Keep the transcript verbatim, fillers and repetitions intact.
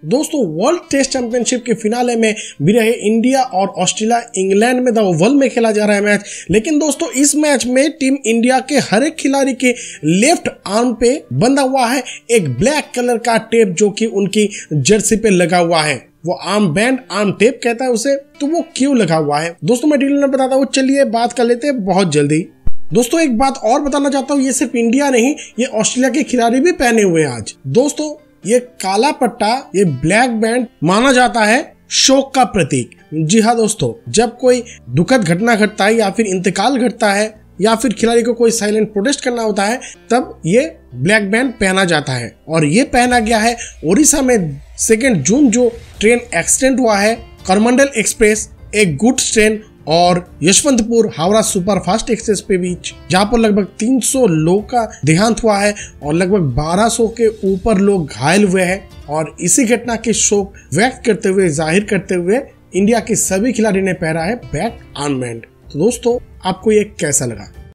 दोस्तों world test championship के finale में भी रहे इंडिया और ऑस्ट्रेलिया इंग्लैंड में द ओवल में खेला जा रहा है मैच। लेकिन दोस्तों इस मैच में टीम इंडिया के हर एक खिलाड़ी के लेफ्ट आर्म पे बंधा हुआ है एक ब्लैक कलर का टेप जो कि उनकी जर्सी पे लगा हुआ है। वो आर्म बैंड, आर्म टेप कहता है उसे। तो वो क्यों लगा हुआ है दोस्तों मैं डिटेल में बताता हूँ। चलिए बात कर लेते हैं बहुत जल्दी। दोस्तों एक बात और बताना चाहता हूँ, ये सिर्फ इंडिया नहीं, ये ऑस्ट्रेलिया के खिलाड़ी भी पहने हुए हैं आज। दोस्तों ये काला पट्टा, ये ब्लैक बैंड माना जाता है शोक का प्रतीक। जी हाँ दोस्तों, जब कोई दुखद घटना घटता है या फिर इंतकाल घटता है या फिर खिलाड़ी को कोई साइलेंट प्रोटेस्ट करना होता है तब ये ब्लैक बैंड पहना जाता है। और ये पहना गया है उड़ीसा में सेकेंड जून जो ट्रेन एक्सीडेंट हुआ है करमंडल एक्सप्रेस, एक गुड्स ट्रेन और यशवंतपुर हावड़ा सुपरफास्ट एक्सप्रेस पे बीच, जहां पर लगभग तीन सौ लोग का देहांत हुआ है और लगभग बारह सौ के ऊपर लोग घायल हुए हैं। और इसी घटना के शोक व्यक्त करते हुए, जाहिर करते हुए इंडिया के सभी खिलाड़ी ने पहना है बैक आर्म बैंड। तो दोस्तों आपको ये कैसा लगा?